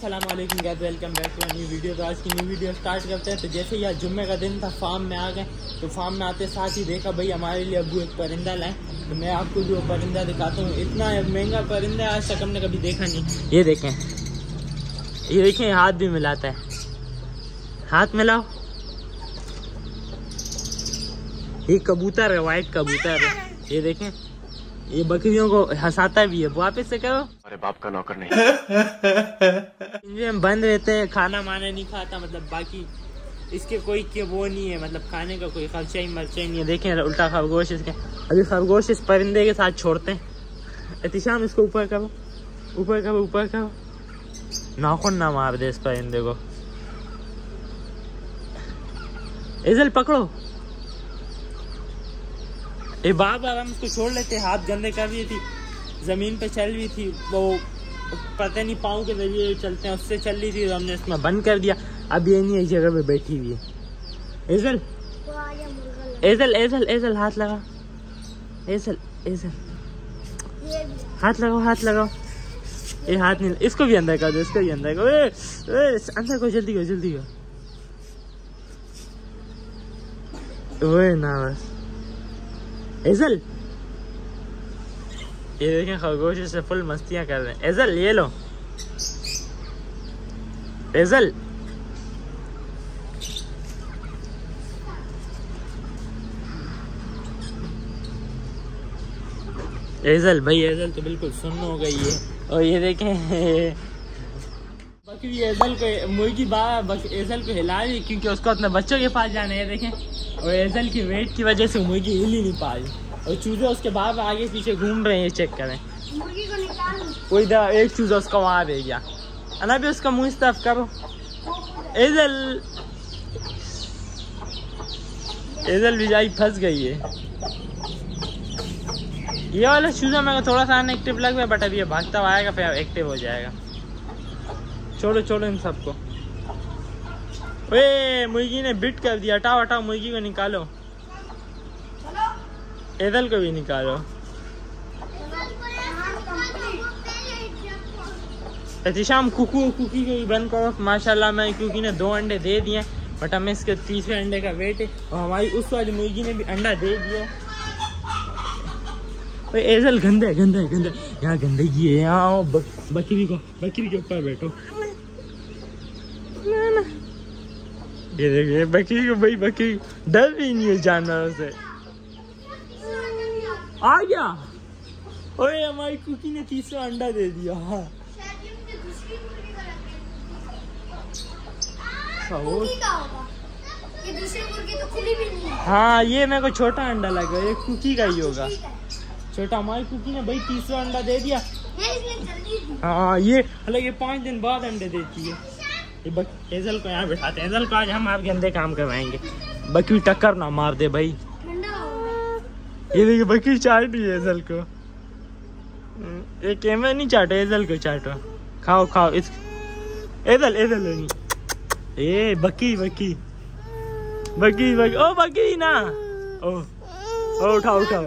अस्सलाम वालेकुम guys, welcome back to new video. तो आज की न्यू वीडियो स्टार्ट करते हैं। तो जैसे ही आज जुम्मे का दिन था, फार्म में आ गए। तो फार्म में आते साथ ही देखा भाई हमारे लिए अब्बू एक परिंदा लाए। तो मैं आपको जो परिंदा दिखाता हूँ, इतना महंगा परिंदा आज तक हमने कभी देखा नहीं। ये देखें हाथ भी मिलाता है। हाथ मिलाओ। ये कबूतर है, वाइट कबूतर है। ये देखें, ये बकरियों को हंसाता भी है। वापस से करो। अरे बाप का नौकर नहीं। पिंजरे में बंद रहते हैं, खाना माना नहीं खाता, मतलब बाकी इसके कोई के वो नहीं है, मतलब खाने का कोई खर्चा ही मर्चा ही नहीं है। देखें उल्टा खरगोश इसके। अभी खरगोश इस परिंदे के साथ छोड़ते हैं। एहतिशाम इसको ऊपर करो, ऊपर करो, ऊपर करो। नाखून ना मार दे इस परिंदे को। इजल पकड़ो। ये बार हम इसको छोड़ लेते, हाथ गंदे कर रही थी, जमीन पे चल रही थी, वो पता नहीं पाँव के जरिए चलते हैं, उससे चल रही थी, तो हमने इसमें बंद कर दिया। अब ये नहीं एक जगह पे बैठी हुई है। एजल एजल एजल एजल हाथ लगा। एजल एजल हाथ लगाओ, हाथ लगाओ। ये हाथ नहीं, इसको भी अंदर कर दो, इसको भी अंदर करो। अंदर को जल्दी करो, जल्दी करो। ओए ना बस। एजल, ये देखें खरगोश से फुल मस्तियां कर रहे हैं। एजल ये लो। एजल एजल भाई, एजल तो बिल्कुल सुन्न हो गई है। और ये देखें बकरी एजल को, मुर्गी एजल को हिला रही, क्योंकि उसको अपने बच्चों के पास जाना है। देखें, और एजल की वेट की वजह से मुर्गी हिल ही नहीं पा रही, और चूजे उसके बाद आगे पीछे घूम रहे हैं। चेक करें, मुर्गी को निकाल। कोई एक चूजा उसका वहां रह गया। अना भी उसका मुंह इस तरफ करो। एजल एजल भी जाई फंस गई है। ये वाला चूजा मेरे को थोड़ा सा अनएक्टिव लग रहा है, बट अभी ये भागता हुआ आएगा, फिर एक्टिव हो जाएगा। छोड़ो छोड़ो इन सबको। ओए मुर्गी ने बिट कर दिया। हटाओ हटाओ, मुर्गी को निकालो। एजल को भी निकालो। एहतिशाम कुकी को भी बंद करो। माशाल्लाह मैं कुकी ने 2 अंडे दे दिए, बट हमें इसके 3रे अंडे का वेट है। और हमारी उस वाली मुर्गी ने भी अंडा दे दिया। एजल गंदा है, गंदा है, गंदा। यहाँ गंदगी है, यहाँ बकरी के ऊपर बैठो। ना ना, ये देखिए बकरी को भाई, बकरी डर भी नहीं है जानवरों से। आ गया। ओए हमारी कुकी ने 3रा अंडा दे दिया। हाँ ये दूसरी मुर्गी तो खुली भी नहीं है। हाँ, ये मेरे को छोटा अंडा लगा, ये कुकी का ही होगा। छोटा, हमारी कुकी ने भाई 3रा अंडा दे दिया। हाँ, ये हालांकि 5 दिन बाद अंडे देती है। ये एजल को यहाँ बैठाते हैं। एजल को आज हम आप गंदे काम करवाएंगे। बकरी टक्कर ना मार दे भाई। ये देखिए बकरी चाट रही है एजल को। ये कैमरा नहीं चाटो, एजल को चाटो। खाओ खाओ इस। एजल एजल नहीं, ए बकरी बकरी बकरी बकरी। ओ बकरी ना, ओ उठाओ उठाओ।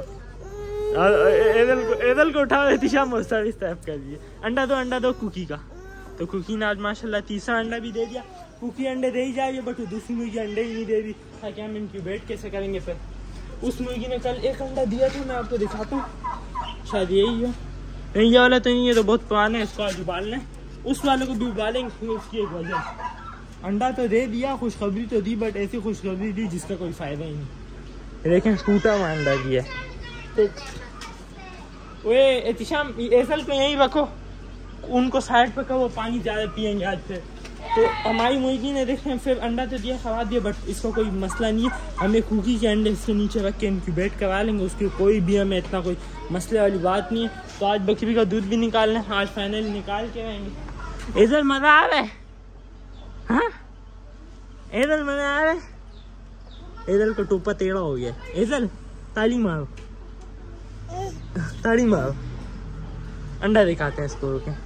एजल को उठाओ। एहतिशाम मुस्ताद इस टाइप कर दिए। अंडा दो कुकी का। तो कुकी ने आज माशाल्लाह 3रा अंडा भी दे दिया। कुकी अंडे दे ही जाएगी, बट दूसरी मुर्गी अंडे ही नहीं दे रही, ताकि हम इनकी वेट कैसे करेंगे। फिर उस मुर्गी ने कल 1 अंडा दिया था, मैं आपको दिखाता हूँ, शायद यही है। नहीं, ये वाला तो नहीं है, तो बहुत पुराना है, इसको आज उबालना है। उस वाले को भी उबालेंगे, उसकी एक वजह। अंडा तो दे दिया, खुशखबरी तो दी, बट ऐसी खुशखबरी दी जिसका कोई फायदा ही नहीं। देखें टूटा हुआ अंडा दिया। तो वे एहतिशाम एजल को यहीं रखो, उनको साइड पे करो, पानी ज़्यादा पियेंगे आज से। तो हमारी मुर्गी ने देखें फिर अंडा तो दिया, खवा दिया, बट इसका कोई मसला नहीं है। हमें कुकी के अंडे इसके नीचे रख के इनक्यूबेट करवा लेंगे, उसकी कोई भी हमें इतना कोई मसले वाली बात नहीं है। तो आज बकरी का दूध भी निकालना है, आज फाइनली निकाल के रहेंगे। एजल मजा आ रहा है। हाँ एजल मजा आ रहा है। एजल को टोपा टेढ़ा हो गया। एजल ताली मारो, ताली मारो। अंडा दिखाते हैं इसको, रुके।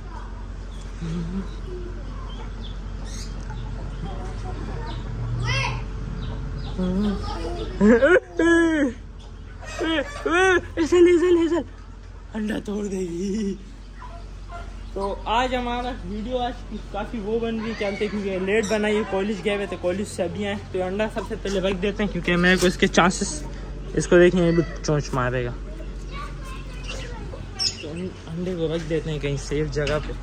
एजल एजल एजल अंडा तोड़ देगी। तो आज हमारा वीडियो आज काफ़ी वो बन रही चलते क्योंकि लेट बनाई, कॉलेज गए हुए थे, कॉलेज से अभी आए। तो अंडा सबसे पहले रख देते हैं क्योंकि मेरे को इसके चांसेस, इसको देखें ये भी चोंच मारेगा। तो अंडे को रख देते हैं कहीं सेफ जगह पे।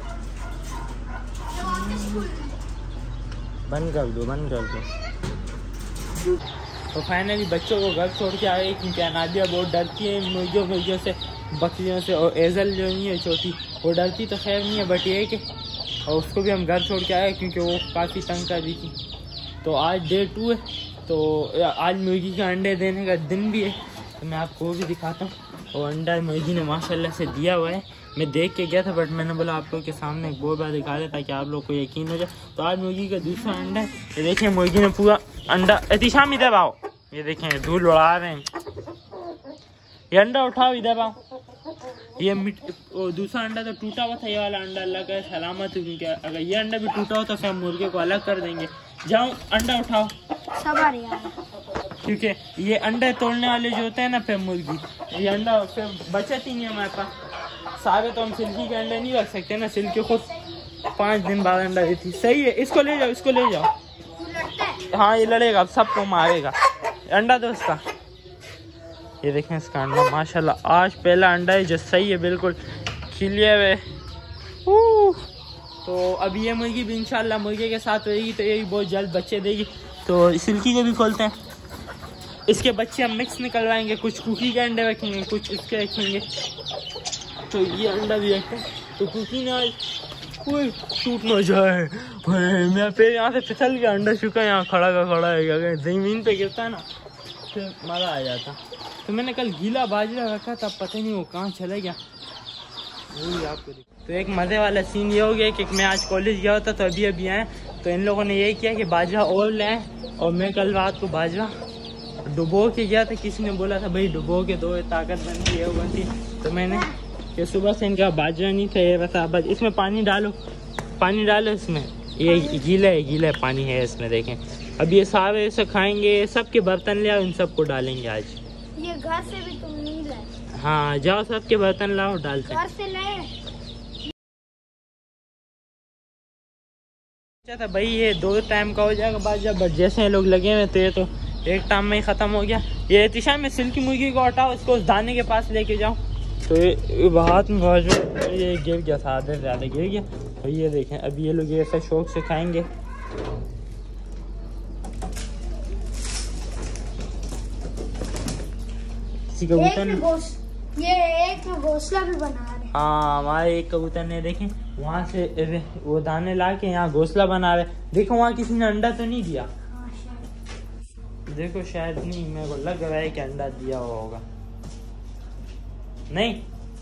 बंद कर दो, बंद कर दो। तो फाइनली बच्चों को घर छोड़ के आ गए क्योंकि अनादिया बहुत डरती है मुर्गियों से, बकरियों से। और एजल जो नहीं है छोटी, वो डरती तो खैर नहीं है, बट ये है कि और उसको भी हम घर छोड़ के आए क्योंकि वो काफ़ी तंग कर रही थी। तो आज डे 2 है, तो आज मुर्गी के अंडे देने का दिन भी है। तो मैं आपको वो भी दिखाता हूँ। और अंडा मुर्गी ने माशाल्लाह से दिया हुआ है। मैं देख के गया था बट मैंने बोला आप लोग के सामने एक बहुत बार दिखा दे ताकि आप लोग को यकीन हो जाए। तो आज मुर्गी का दूसरा अंडा है। ये देखें मुर्गी ने पूरा अंडा, एहतिशाम इधर आओ, ये देखें धूल उड़ा रहे हैं। ये अंडा उठाओ, इधर आओ। ये दूसरा अंडा तो टूटा हुआ था, ये वाला अंडा अल्लाह का सलामत है क्योंकि अगर ये अंडा भी टूटा हो तो फिर हम मुर्गे को अलग कर देंगे। जाओ अंडा उठाओ, क्योंकि ये अंडे तोड़ने वाले जो होते हैं ना फिर मुर्गी, ये अंडा फिर बचत ही नहीं है हमारे पास। सारे तो हम सिल्की के अंडे नहीं रख सकते ना, सिल्की खुद 5 दिन बाद अंडा देती। सही है, इसको ले जाओ, इसको ले जाओ। हाँ ये लड़ेगा, अब सबको मारेगा। अंडा दो इसका। ये देखें इसका अंडा माशाल्लाह आज पहला अंडा है जो सही है, बिल्कुल खिले हुए। तो अब ये मुर्गी भी इंशाल्लाह मुर्गे के साथ रहेगी तो ये भी बहुत जल्द बच्चे देगी। तो सिल्की को भी खोलते हैं, इसके बच्चे हम मिक्स निकलवाएंगे, कुछ कुकी के अंडे रखेंगे, कुछ इसके रखेंगे। तो ये अंडा भी रखते हैं। तो कुकी ने आज कोई टूट ना जाए, मैं फिर यहाँ से फिसल गया, अंडा चुका यहाँ खड़ा का खड़ा है। अगर ज़मीन पे गिरता है ना फिर मज़ा आ जाता। तो मैंने कल गीला बाजरा रखा था, पता नहीं वो कहाँ चला गया, वही आपको। तो एक मज़े वाला सीन ये हो गया कि मैं आज कॉलेज गया होता तो अभी आए। तो इन लोगों ने यही किया कि बाजरा और लाएँ, और मैं कल रात को बाजरा डुबो के गया था। किसी ने बोला था भाई डुबो के दो, ताकत बनती है वो बनती। तो मैंने कि सुबह से इनका बाजरा नहीं था, ये बता बस इसमें पानी डालो, पानी डालो इसमें। ये गीला पानी है इसमें, देखें। अब ये सारे ऐसे खाएंगे, सबके बर्तन ले आओ, इन सबको डालेंगे आज। ये घर से भी तुम नहीं लाए? हाँ जाओ सबके बर्तन लाओ, डालते हैं। घर से लाए? अच्छा था भाई ये 2 टाइम का हो जाएगा बाजरा, बट जैसे ये लोग लगे हुए थे तो एक टाइम में ही ख़त्म हो गया। ये एहतिशाम में सिल्की मुर्गी को हटाओ, इसको उस दाने के पास लेके जाओ। तो ये हाथ में बाजू ये गिर गया था, आधे से ज़्यादा गिर गया। तो ये देखें अब ये लोग ऐसा शौक से खाएंगे। किसी कबूतर ये एक घोंसला भी बना रहे। हाँ हमारे एक कबूतर ने देखें वहाँ से वो दाने ला के यहाँ घोंसला बना रहे। देखो वहाँ किसी ने अंडा तो नहीं दिया। देखो शायद नहीं, मेरे को लग रहा है कि अंडा दिया हुआ होगा। नहीं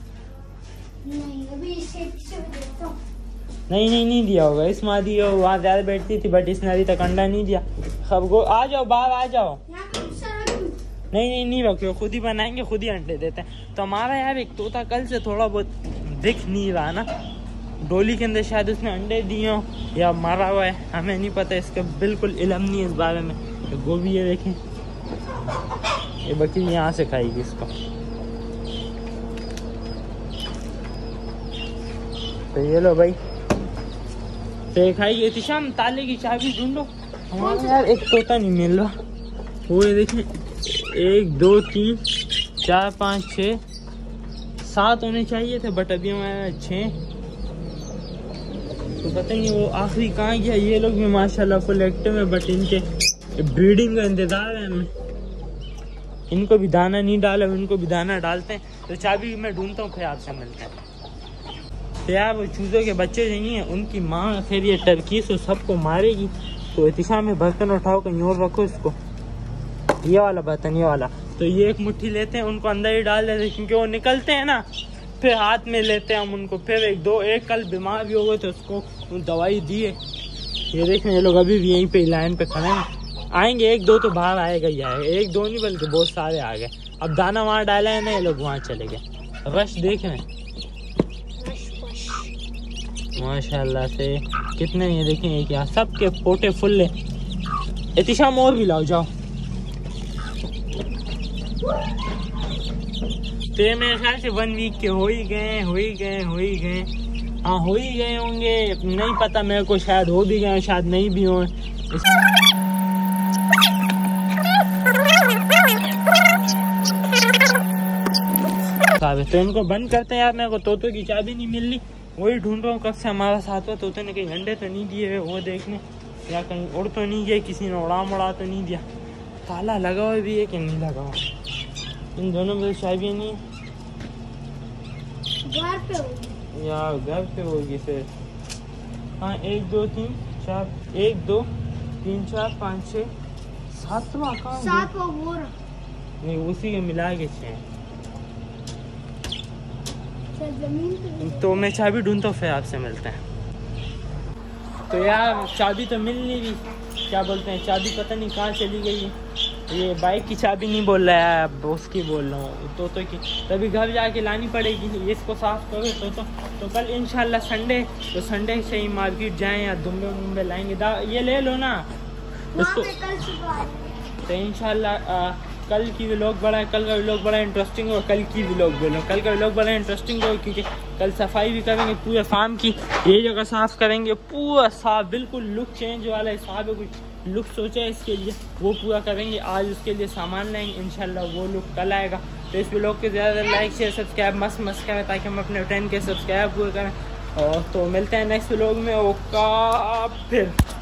अभी इसे देखता हूँ। नहीं दिया होगा। इस मादी वहाँ ज्यादा बैठती थी बट इसने अभी तक अंडा नहीं दिया। खब आ जाओ बाहर आ जाओ। नहीं रखो, खुद ही बनाएंगे, खुद ही अंडे देते हैं। तो हमारा यार एक तोता कल से थोड़ा बहुत दिख नहीं रहा ना, डोली के अंदर शायद उसने अंडे दिए हो या मारा हुआ है, हमें नहीं पता, इसका बिल्कुल इल्म नहीं है इस बारे में। तो गोभी ये देखें, ये बकरी यहाँ से खाएगी इसको। तो ये लो भाई, तो ये खाएगी। एहतिशाम ताले की चाबी ढूंढो, हमारा यार एक तोता नहीं मिल रहा। वो ये देखें 1 2 3 4 5 6 7 होने चाहिए थे बट अभी हमारे 6। तो पता नहीं वो आखिरी कहाँ गया। ये लोग भी माशाल्लाह फुल एक्टिव है बट इनके ब्रीडिंग का इंतजार है हमें। इनको भी दाना नहीं डाला, इनको भी दाना डालते हैं। तो चाबी मैं ढूंढता हूँ, फिर आपसे मिलते हैं। तो यार वो चूज़ों के बच्चे जो नहीं है उनकी माँ फिर ये टर्की से सबको मारेगी। तो एहतिशाम में बर्तन उठाओ, कहीं और रखो इसको, ये वाला बर्तन, ये वाला। तो ये एक मुट्ठी लेते हैं, उनको अंदर ही डाल देते हैं क्योंकि वो निकलते हैं ना, फिर हाथ में लेते हैं हम उनको। फिर एक कल बीमार भी हो गए तो उसको दवाई दी है। ये देखें ये लोग अभी भी यहीं पे लाइन पे खड़े हैं। आएंगे 1 2 तो बाहर आएगा ही आएगा, 1 2 नहीं बल्कि बहुत सारे आ गए। अब दाना वहाँ डाला है ना, ये लोग वहाँ चले गए। रश देख रहे हैं माशाल्लाह से कितने, ये देखें ये क्या, सबके पोटे फुल है। एहतिशाम और भी लाओ जाओ। तो ये मेरे ख्याल से 1 वीक के हो ही गए। हाँ हो ही गए होंगे, नहीं पता मेरे को, शायद हो भी गए शायद नहीं भी हो। तो इनको बंद करते हैं यार, मेरे को तोतों की चाबी नहीं मिल रही, वही ढूंढ रहा हूँ कब से हमारा साथ हुआ। तोते ने कहीं अंडे तो नहीं दिए वो देखने, या कहीं उड़ तो नहीं गए, किसी ने उड़ा तो नहीं दिया। ताला लगा हुआ भी है कि नहीं लगा हुआ, इन दोनों में चाबियाँ नहीं है। घर पे होगी यार घर पे होगी फिर। हाँ 1 2 3 4 1 2 3 4 5 6 7वां कहाँ? 7वां वो रहा। नहीं उसी के मिला के 6। जमीन पे तो मैं चाबी ढूंढता हूँ, फिर आपसे मिलते हैं। तो यार चाबी तो मिल नहीं रही, क्या बोलते हैं, चाबी पता नहीं कहाँ चली गई है। ये बाइक की चाबी नहीं बोल रहा है, अब उसकी बोल रहा हूँ, तोतों की। तभी घर जाके लानी पड़ेगी, ये इसको साफ करो तो कल इंशाल्लाह संडे, तो संडे से ही मार्केट जाएं या दुम्बे लाएंगे। ये ले लो ना वहाँ उसको। पे कल सुबह आएंगे। तो इंशाल्लाह कल की व्लॉग बड़ा है, कल का व्लॉग बड़ा इंटरेस्टिंग होगा। कल की व्लॉग बोलो, कल का व्लॉग बड़ा इंटरेस्टिंग होगा क्योंकि कल सफाई भी करेंगे पूरे फार्म की, ये जगह साफ करेंगे पूरा साफ, बिल्कुल लुक चेंज वाला हिसाब है, कुछ लुक सोचा है इसके लिए, वो पूरा करेंगे। आज उसके लिए सामान लाएंगे, इंशाल्लाह वो लुक कल आएगा। तो इस व्लॉग के ज़्यादा लाइक शेयर सब्सक्राइब मस्त करें ताकि हम अपने 10 के सब्सक्राइब पूरे करें। और तो मिलते हैं नेक्स्ट व्लॉग में। ओका फिर।